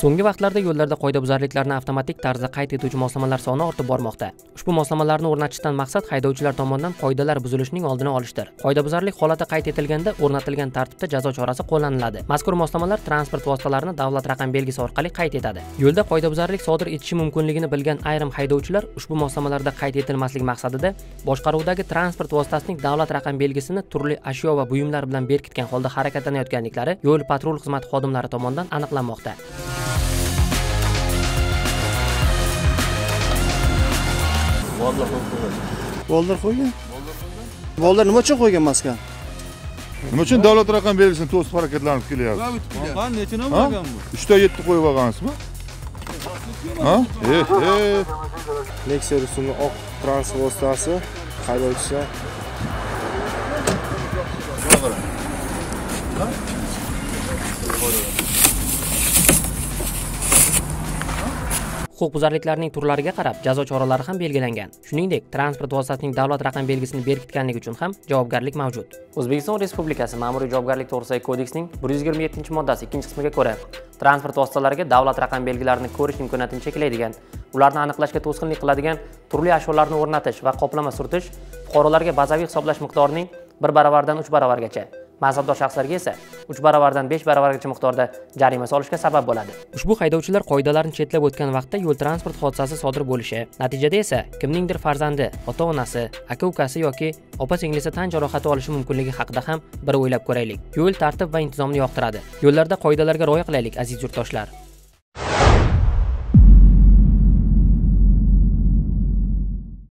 So'nggi vaqtlarda yo'llarda qoidabuzarliklarni avtomatik tarzda qayd etuvchi moslamalar soni ortib bormoqda. Ushbu moslamalarni o'rnatishdan maqsad haydovchilar tomonidan qoidalar buzilishining oldini olishdir. Qoidabuzarlik holati qayd etilganda o'rnatilgan tartibda jazo chorasi qo'llaniladi. Mazkur moslamalar transport vositalarini davlat raqam belgisi orqali qayd etadi. Yo'lda qoidabuzarlik sodir etishi mumkinligini bilgan ayrim haydovchilar ushbu moslamalarda qayd etilmasligi maqsadida boshqaruvdagi transport vositasining davlat raqam belgisini turli ashyo va buyumlar bilan berkitgan holda harakatlanayotganliklari yo'l patrul xizmati xodimlari tomonidan aniqlanmoqda. Boldir qo'ygan. Boldir nima uchun qo'ygan maskan? Nima uchun davlat raqam belgisini to'sib harakatlanib kelyapti? Ha, nechini bo'lgan bu? 3 ta 7 qo'yib olgansizmi? Ha? Nexia rusumli oq transport vositasi haydovchisi Huquqbuzarliklarning turlariga qarab jazo choralari ham belgilangan. Shuningdek, transport vositasining davlat raqam belgisini berkitganligi uchun ham javobgarlik mavjud. O'zbekiston Respublikasi Ma'muriy javobgarlik to'g'risidagi kodeksning 127-moddasi 2-qismiga ko'ra, transport vositalariga davlat raqam belgilarini ko'rish imkoniyatini cheklaydigan, ularni aniqlashga to'sqinlik qiladigan turli ashyolarni o'rnatish va qoplama surtish fuqarolarga bazaviy hisoblash miqdorining 1 baravardan 3 baravargacha, mansabdor shaxslarga esa 3 baravardan 5 baravargacha miqdorda jarima solishga sabab bo'ladi. Ushbu haydovchilar qoidalarni chetlab o'tgan vaqtda yo'l transport hodisasi sodir bo'lishi, natijada esa kimningdir farzandi, ota-onasi, aka-ukasi yoki opa-singlisi tan jarohati olishi mumkinligi haqida ham bir o'ylab ko'raylik. Yo'l tartib va intizomni yoqtiradi. Yo'llarda qoidalarga rioya qilaylik, aziz yurtdoshlar.